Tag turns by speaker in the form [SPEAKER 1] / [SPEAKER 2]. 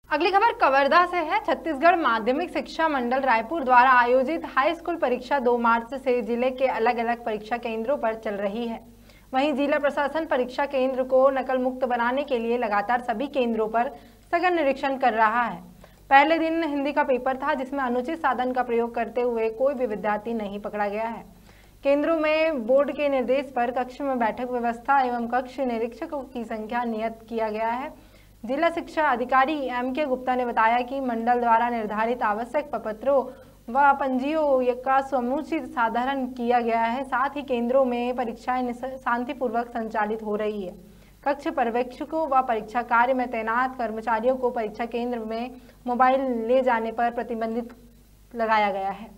[SPEAKER 1] अगली खबर कवर्धा से है। छत्तीसगढ़ माध्यमिक शिक्षा मंडल रायपुर द्वारा आयोजित हाई स्कूल परीक्षा 2 मार्च से जिले के अलग अलग परीक्षा केंद्रों पर चल रही है। वहीं जिला प्रशासन परीक्षा केंद्र को नकल मुक्त बनाने के लिए लगातार सभी केंद्रों पर सघन निरीक्षण कर रहा है। पहले दिन हिंदी का पेपर था, जिसमें अनुचित साधन का प्रयोग करते हुए कोई भी विद्यार्थी नहीं पकड़ा गया है। केंद्रों में बोर्ड के निर्देश पर कक्ष में बैठक व्यवस्था एवं कक्ष निरीक्षकों की संख्या नियत किया गया है। जिला शिक्षा अधिकारी M.K. गुप्ता ने बताया कि मंडल द्वारा निर्धारित आवश्यक प्रपत्रों व पंजियों का समुचित साधारण किया गया है। साथ ही केंद्रों में परीक्षाएं शांतिपूर्वक संचालित हो रही है। कक्ष पर्यवेक्षकों व परीक्षा कार्य में तैनात कर्मचारियों को परीक्षा केंद्र में मोबाइल ले जाने पर प्रतिबंधित लगाया गया है।